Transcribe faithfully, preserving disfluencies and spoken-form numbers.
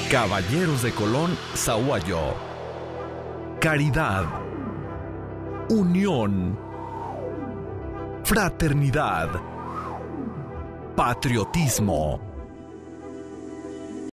Caballeros de Colón, Zahuallo. Caridad, unión, fraternidad, patriotismo.